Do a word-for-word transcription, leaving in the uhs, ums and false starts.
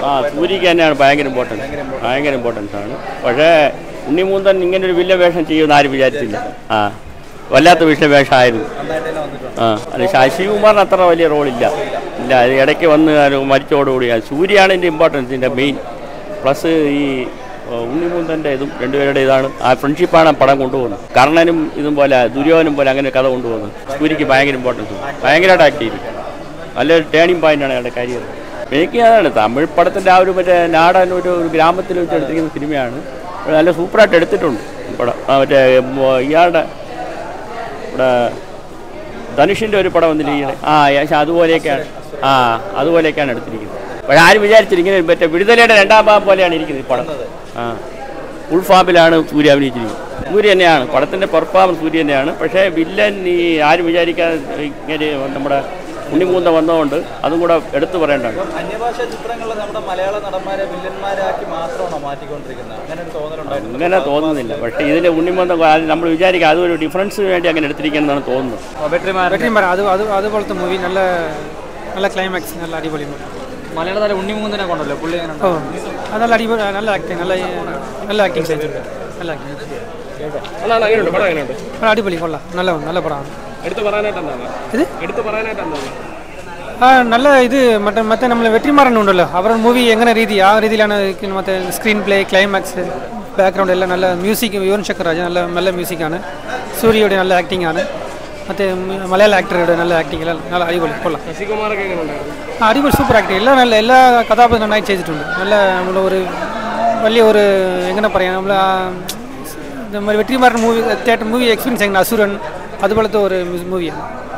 ആ സൂര്യക്ക് തന്നെയാണ് ഭയങ്കര ഇമ്പോർട്ടൻസ് ഭയങ്കര ഇമ്പോർട്ടൻസ് ആണ്. പക്ഷേ ഉണ്ണിമൂന്തൻ ഇങ്ങനൊരു വലിയ വേഷം ചെയ്യുമെന്ന് ആരും വിചാരിച്ചില്ല. ആ വല്ലാത്ത വിഷയ വേഷമായിരുന്നു. ആ അല്ല ശശികുമാറിന് അത്ര വലിയ റോളില്ല ഇല്ല അത് ഇടയ്ക്ക് വന്ന് മരിച്ചോടുകൂടി സൂര്യയാണ് ഇതിൻ്റെ ഇമ്പോർട്ടൻസ് ഇതിൻ്റെ മെയിൻ. പ്ലസ് ഈ ഉണ്ണിമൂന്തൻ്റെ ഇതും രണ്ടുപേരുടെ ഇതാണ് ആ ഫ്രണ്ട്ഷിപ്പാണ് പടം കൊണ്ടുപോകുന്നത്. കർണനും ഇതും പോലെ ദുര്യോധനും പോലെ അങ്ങനെ കഥ കൊണ്ടുപോകുന്നത്. സൂര്യക്ക് ഭയങ്കര ഇമ്പോർട്ടൻസ് ഭയങ്കരമായിട്ട് ആക്ട് ചെയ്തു. നല്ലൊരു ടേണിംഗ് പോയിൻ്റാണ് അയാളുടെ കരിയർ. എനിക്ക് അതാണ് തമിഴ് പടത്തിൻ്റെ ആ ഒരു മറ്റേ നാടൻ ഒരു ഒരു ഗ്രാമത്തിൽ വെച്ച് എടുത്തിരിക്കുന്ന സിനിമയാണ്. നല്ല സൂപ്പറായിട്ട് എടുത്തിട്ടുണ്ട് പടം. മറ്റേ ഇയാളുടെ ഇവിടെ ധനുഷിൻ്റെ ഒരു പടം വന്നിരിക്കുന്നത് ആ ഏകദേശം അതുപോലെയൊക്കെയാണ് ആ അതുപോലെയൊക്കെയാണ് എടുത്തിരിക്കുന്നത്. പക്ഷേ ആരും വിചാരിച്ചിരിക്കുന്നത് മറ്റേ വിടുതലയുടെ രണ്ടാം ഭാഗം പോലെയാണ് ഇരിക്കുന്നത് ഈ പടം. ആ ഫുൾ ഫാമിലാണ് സൂര്യ അഭിനയിച്ചിരിക്കുന്നത്. സൂര്യ തന്നെയാണ് പടത്തിൻ്റെ പെർഫോമൻസ് സൂര്യ തന്നെയാണ്. പക്ഷേ വില്ലൻ ഈ ആരും വിചാരിക്കാതെ ഇങ്ങനെ നമ്മുടെ ഉണ്ണിമൂന്ത വന്നതുകൊണ്ട് അതും കൂടെ എടുത്തു പറയേണ്ടതാണ്. അന്യഭാഷാ ചിത്രങ്ങളിൽ നമ്മുടെ മലയാള നടന്മാരെ വില്ലന്മാരാക്കി മാത്രമാണോ മാറ്റിക്കൊണ്ടിരിക്കുന്നത്? അങ്ങനെ തോന്നുന്നില്ല. പക്ഷേ ഇതിൽ ഉണ്ണിമൂന്ത നമ്മൾ വിചാരിക്കുക അതൊരു ഡിഫറൻസ് വേണ്ടി അങ്ങനെ എടുത്തിരിക്കുന്നതാണ് തോന്നുന്നത്. അത് അത് അതുപോലത്തെ മൂവി നല്ല നല്ല ക്ലൈമാക്സ് നല്ല അടിപൊളി. മലയാള താരം ഉണ്ണിമൂന്തനെ കൊണ്ടല്ലോ പുള്ളി ഓ അത് നല്ല അടിപൊളി നല്ല ആക്ടിങ് നല്ല നല്ല ആക്ടിങ് ചെയ്തിട്ടുണ്ട്. നല്ല ആക്ടിങ് അടിപൊളി കൊള്ളാം നല്ല നല്ല പടമാണ്. ആ നല്ല ഇത് മറ്റേ മറ്റേ നമ്മൾ വെട്രിമാറൻ ഉണ്ടല്ലോ അവരുടെ മൂവി എങ്ങനെ രീതി ആ രീതിയിലാണ് മറ്റേ സ്ക്രീൻ പ്ലേ ക്ലൈമാക്സ് ബാക്ക്ഗ്രൗണ്ട് എല്ലാം നല്ല മ്യൂസിക്. യുവൻ ശങ്കർ രാജ നല്ല നല്ല മ്യൂസിക്കാണ്. സൂര്യയുടെ നല്ല ആക്ടിംഗ് ആണ്. മറ്റേ മലയാള ആക്ടറുടെ നല്ല ആക്ടിങ് എല്ലാം നല്ല അടിപൊളി കൊള്ളാം. ആ അടിപൊളി സൂപ്പർ ആക്ടിങ് എല്ലാം നല്ല എല്ലാ കഥാപാത്രം നന്നായി ചെയ്തിട്ടുണ്ട്. നല്ല നമ്മൾ ഒരു വലിയ ഒരു എങ്ങനെ പറയാം നമ്മൾ നമ്മൾ Vetrimaaran movie theatre movie experience എങ്ങനെ അസുരൻ അതുപോലത്തെ ഒരു മൂവിയാണ്.